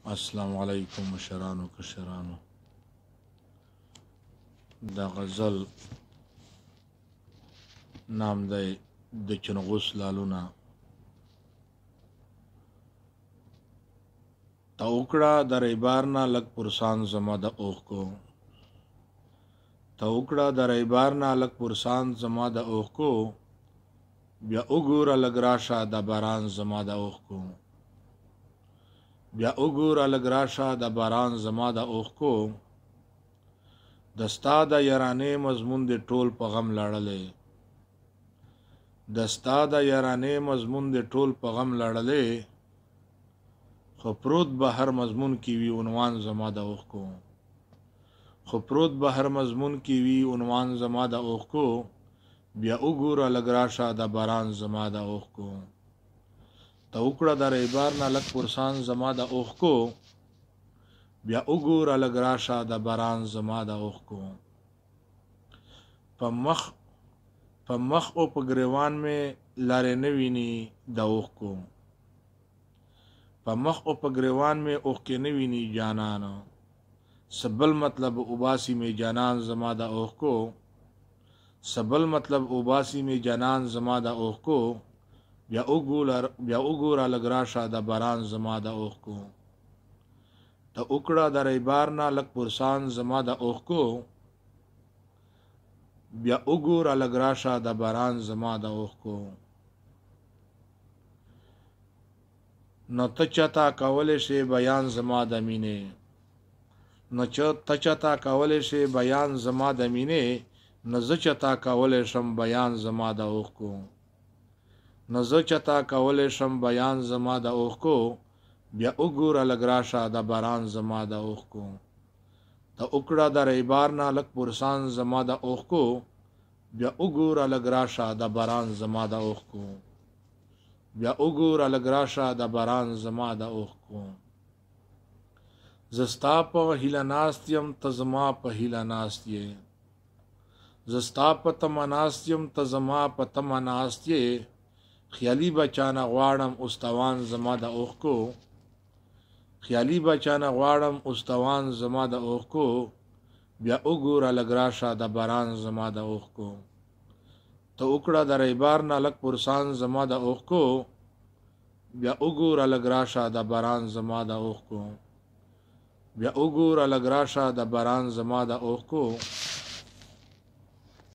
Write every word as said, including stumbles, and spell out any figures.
السلام علیکم مشرانو کشرانو. دا غزل نام دی د چنغوس لالونه. تا وکړه د ریبار نه لږ پرسان زما د اوښکو، تا وکړه د ریبار نه لږ پرسان زما د اوښکو، بیا وګوره لږ راشه د باران زما د اوښکو، بیا وګوره لږ راشه د باران زما د اوښکو. د ستا د یارانې مضمون دې ټول په غم لړلی، د ستا د یارانې مضمون دې ټول په غم لړلی، خو پروت به هر مضمون کې وي عنوان زما د اوښکو، خو پروت به هر مضمون کې وي عنوان زما د اوښکو، بیا وګوره لږ راشه د باران زما د اوښکو. ته وکړه د ریبار نه لږ پرسان زما د اوښکو، بیا وګوره لږ راشه د باران زما د اوښکو. په مخ په مخ او په ګریوان مې لارې نه ویني د اوښکو، په مخ او په ګریوان مې اوښکې نه ویني جانانه، سبل مطلب اوباسي مې جانان زما د اوښکو، سبل مطلب اوباسي مې جانان زما د اوښکو، بیا وګوره بیا وګوره لږ راشه د باران زما د اوښکو. ته وکړه د ریبار نه لږ پرسان زما د اوښکو، بیا وګوره لږ راشه د باران زما د اوښکو. نو ته چاته کولی شې بیان زما د مینې، نو چې ته چاته کولی شې بیان زما د مینې، نو زه چاته کولی شم بیان زما د اوښکو، نو زه چاته کولی شم بیان زما د اوښکو، بیا وګوره لږ راشه د باران زما د اوښکو. ته وکړه د ریبار نه لږ پرسان زما د اوښکو، بیا وګوره لږ راشه د باران زما د اوښکو، بیا وګوره لږ راشه د باران زما د اوښکو. زه ستا په هیله ناست یم ته زما په هیله ناست یې، زه ستا په تمه ناست یم ته زما په تمه ناست یې، خیالي بچانه غواړم استوان زما د اوښکو، خیالي بچانه غواړم استوان زما د اوښکو، بیا وګوره لږ راشه د باران زما د اوښکو. ته وکړه د ریبار نه لږ پرسان زما د اوښکو، بیا وګوره لږ راشه د باران زما د اوښکو، بیا وګوره لږ راشه د باران زما د اوښکو.